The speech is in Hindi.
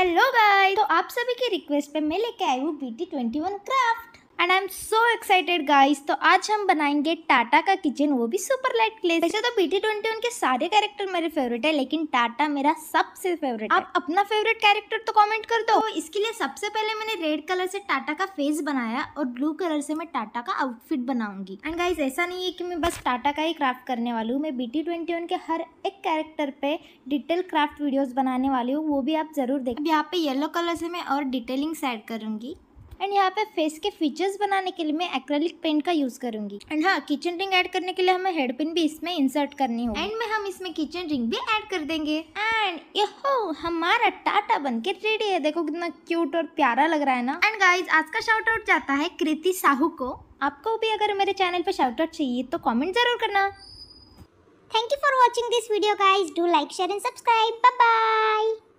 हेलो गाइस, तो आप सभी की रिक्वेस्ट पे मैं लेके आई हूँ BT21 craft and I am so excited guys. तो आज हम बनाएंगे टाटा का किचन, वो भी सुपर लाइट क्ले। वैसे तो BT21 के सारे कैरेक्टर मेरे फेवरेट है, लेकिन टाटा मेरा सबसे फेवरेट है। आप अपना फेवरेट कैरेक्टर तो कमेंट कर दो। तो इसके लिए सबसे पहले मैंने रेड कलर से टाटा का फेस बनाया और ब्लू कलर से मैं टाटा का आउटफिट बनाऊंगी। एंड गाइस, ऐसा नहीं है कि मैं बस टाटा का ही क्राफ्ट करने वाली हूँ, मैं BT21 के हर एक कैरेक्टर पे डिटेल क्राफ्ट वीडियोस बनाने वाली हूँ, वो भी आप जरूर देखें। यहाँ पे येलो कलर से मैं और डिटेलिंग्स ऐड करूंगी एंड यहाँ पे फेस के फीचर्स बनाने के लिए मैं एक्रेलिक पेंट का यूज करूंगी। एंड हाँ, किचन रिंग ऐड करने के लिए हमें हेड पिन भी इसमें इंसर्ट करनी होगी। एंड में हम इसमें किचन रिंग भी ऐड कर देंगे। एंड यहो, हमारा टाटा बनके रेडी है। देखो कितना क्यूट और प्यारा लग रहा है ना। एंड गाइज, आज का शाउट आउट जाता है कृति साहू को। आपको भी अगर मेरे चैनल पे शाउट आउट चाहिए तो कॉमेंट जरूर करना। Thank you for watching this video guys. Do like, share and subscribe. Bye bye.